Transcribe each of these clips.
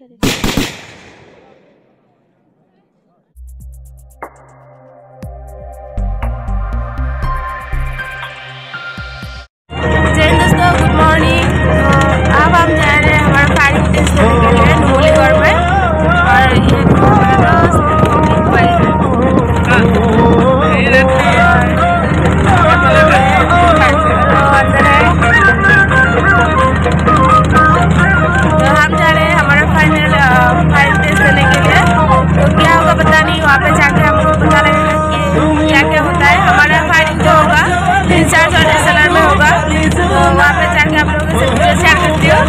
ठहरे। दोस्तों good morning. अब हम जा रहे हैं हमारा फायरिंग टेस्ट देने के लिए नुमलीगढ़ में। और ये हमारा दोस्त अंदर है। तो हम जा रहे हैं हमारा फाइनल फायरिंग टेस्ट देने के लिए। तो क्या होगा पता नहीं, वहाँ पे जाके हमको पता लगेगा कि क्या क्या होता है। हमारा फायरिंग जो होगा 3-4 सलर में होगा। तो वहाँ पे जाके आप लोगों से वीडियो शेयर करती हूँ।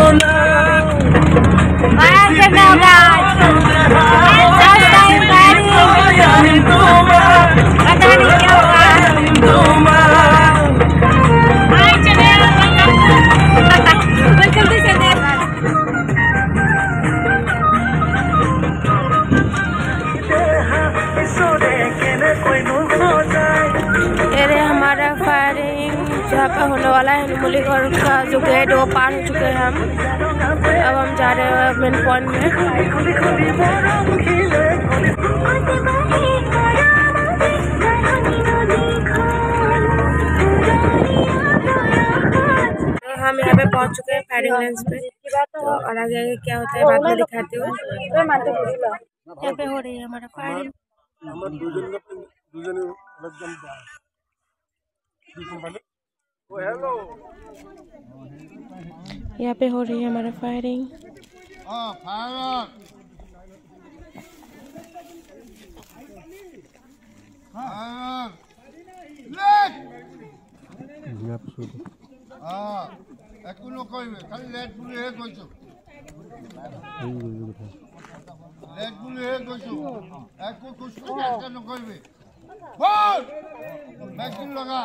जहाँ पे होने वाला है नुमलीगढ़ का जो गेट वो पार हो चुके हैं हम। अब हम जा रहे हैं मेन पॉइंट में। तो हम यहाँ पे पहुँच चुके हैं फायरिंग रेंज पे। तो और आगे क्या होता है बाद में दिखाती हूँ। यहाँ पे हो रही है हमारा फायरिंग। यहाँ पे हो रही है हमारा फायरिंग। वैक्सीन लगा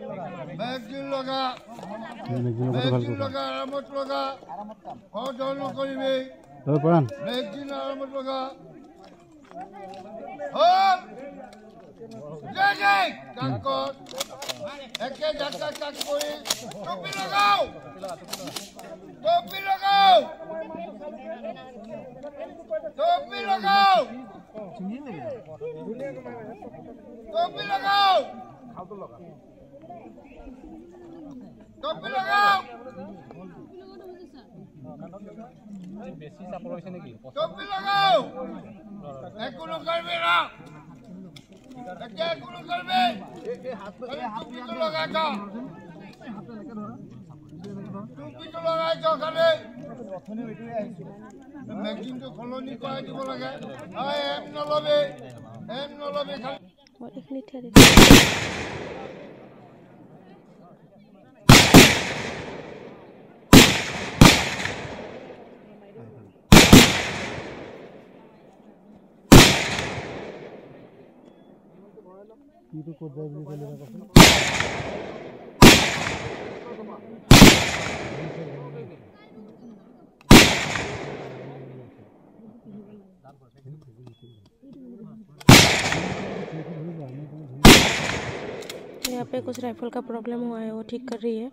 आरामत लगा और दोनों करिबे वैक्सीन आरामत लगा और जय जय काकर एके जाका काक कोई टोपी लगाओ टोपी लगाओ टोपी लगाओ टोपी लगाओ टोपी लगाओ टोपी लगाओ एकुनो करबे ना एके एकुनो करबे टोपी तो लगाय का टोपी तो लगाय का खाली मैगजीन तो कॉलोनी को आई দিব লাগে আয় এম নলবে খালি और एक मिनट ठहरे। यहाँ पे कुछ राइफल का प्रॉब्लम हुआ है, वो ठीक कर रही है।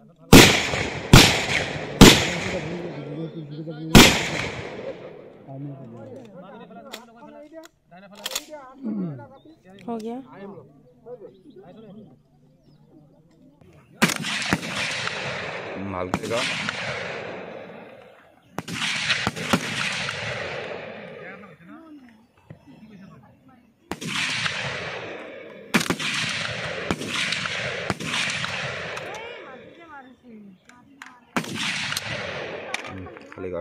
हो गया। मालकेगा खालीगा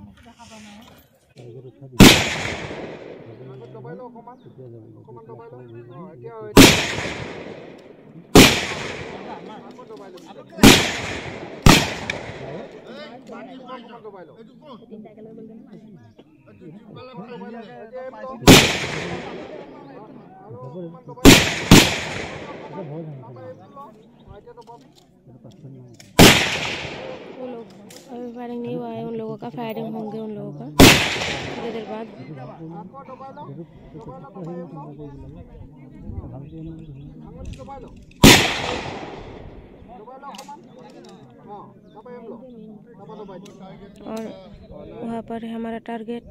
वो लोग अभी फायरिंग नहीं हुआ है, उन लोगों का फायरिंग होंगे उन लोगों का थोड़ी देर बाद। और वहाँ पर है हमारा टारगेट।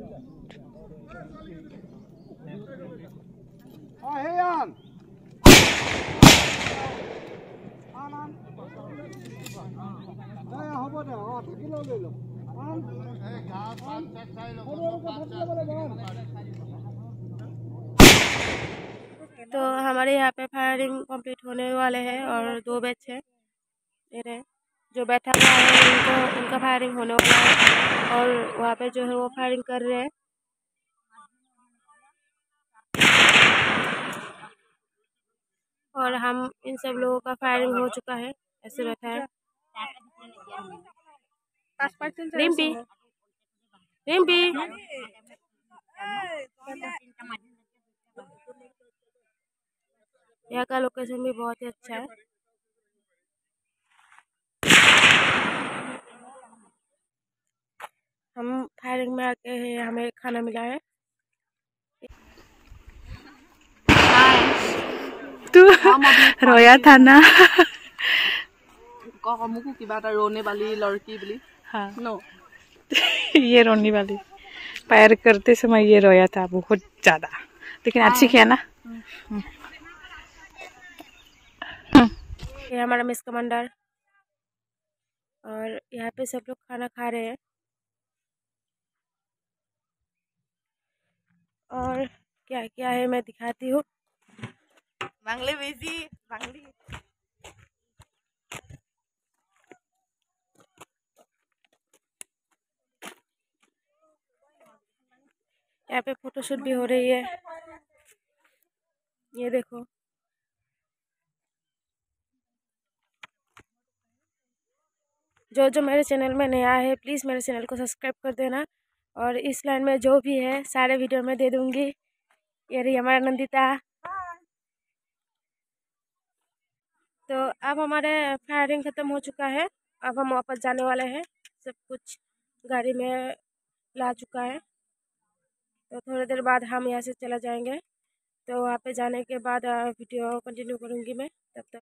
तो हमारे यहाँ पे फायरिंग कंप्लीट होने वाले हैं और 2 बैच है मेरे जो बैठा हुआ है उनका फायरिंग होने वाला है और वहाँ पे जो है वो फायरिंग कर रहे हैं। और हम इन सब लोगों का फायरिंग हो चुका है, ऐसे बैठा है। रिम्पी रिम्पी यहाँ का लोकेशन भी बहुत ही अच्छा है। हम फायरिंग में आके हमें खाना मिला है। तू रोया था ना मुझको की बात रोने वाली लड़की बोली। हाँ नो ये रोने वाली पैर करते समय ये रोया था बहुत ज्यादा, लेकिन अच्छी किया ना। ये हमारा मिस कमांडर और यहाँ पे सब लोग खाना खा रहे हैं। और क्या क्या है मैं दिखाती हूँ। बांग्ले बेजी बांग्ली यहाँ पे फोटोशूट भी हो रही है, ये देखो। जो मेरे चैनल में नया है प्लीज़ मेरे चैनल को सब्सक्राइब कर देना। और इस लाइन में जो भी है सारे वीडियो में दे दूंगी। ये रही हमारा नंदिता। तो अब हमारे फायरिंग ख़त्म हो चुका है, अब हम वापस जाने वाले हैं। सब कुछ गाड़ी में ला चुका है, तो थोड़ी देर बाद हम यहाँ से चला जाएंगे। तो वहाँ पे जाने के बाद वीडियो कंटिन्यू करूँगी मैं, तब तक